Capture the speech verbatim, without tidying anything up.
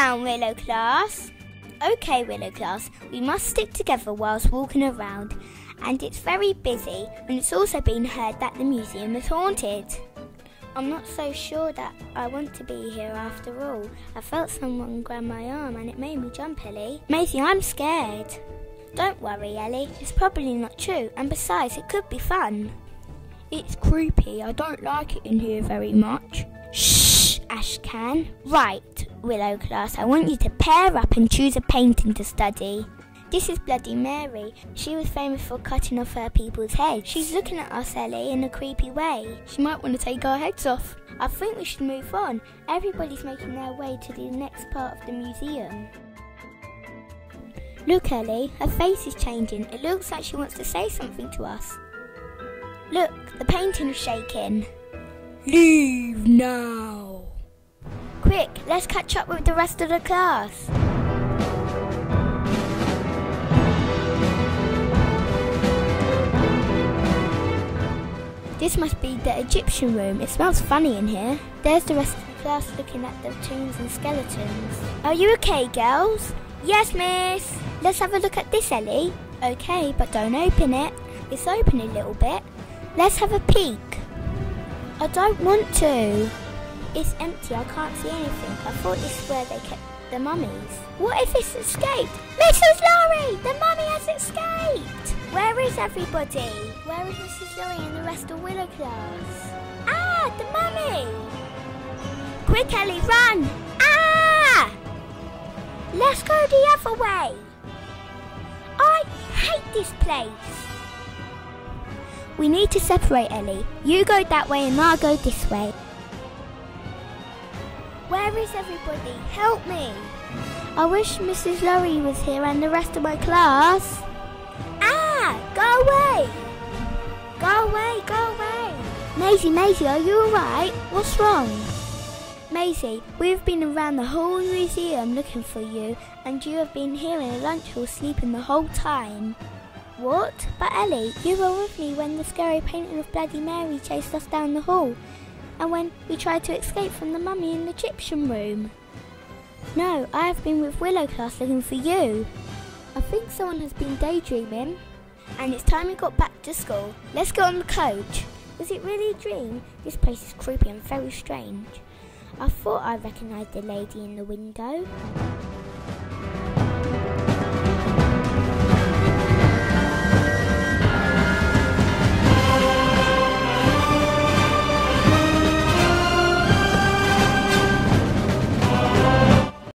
down, Willow class. Okay, Willow class, we must stick together whilst walking around. And it's very busy, and it's also been heard that the museum is haunted. I'm not so sure that I want to be here after all. I felt someone grab my arm and it made me jump, Ellie. Maisie, I'm scared. Don't worry, Ellie, it's probably not true, and besides, it could be fun. It's creepy, I don't like it in here very much. Shh, Ashcan. Right, Willow class, I want you to pair up and choose a painting to study. This is Bloody Mary. She was famous for cutting off her people's heads. She's looking at us, Ellie, in a creepy way. She might want to take our heads off. I think we should move on. Everybody's making their way to the next part of the museum. Look, Ellie, her face is changing. It looks like she wants to say something to us. Look, the painting is shaking. Leave now. Quick, let's catch up with the rest of the class. This must be the Egyptian room. It smells funny in here. There's the rest of the class looking at the tombs and skeletons. Are you okay, girls? Yes, miss. Let's have a look at this, Ellie. Okay, but don't open it. It's open a little bit. Let's have a peek. I don't want to. It's empty. I can't see anything. I thought this is where they kept the mummies. What if it's escaped? Missus Laurie! The mummy has escaped! Where is everybody? Where is Missus Laurie and the rest of Willow class? Ah! The mummy! Quick, Ellie, run! Ah! Let's go the other way! I hate this place! We need to separate, Ellie. You go that way and I'll go this way. Where is everybody? Help me! I wish Missus Laurie was here and the rest of my class. Ah! Go away! Go away, go away! Maisie, Maisie, are you alright? What's wrong? Maisie, we've been around the whole museum looking for you, and you have been here in a lunch hall sleeping the whole time. What? But Ellie, you were with me when the scary painting of Bloody Mary chased us down the hall, and when we tried to escape from the mummy in the Egyptian room. No, I have been with Willow class looking for you. I think someone has been daydreaming. And it's time we got back to school. Let's go on the coach. Was it really a dream? This place is creepy and very strange. I thought I recognised the lady in the window.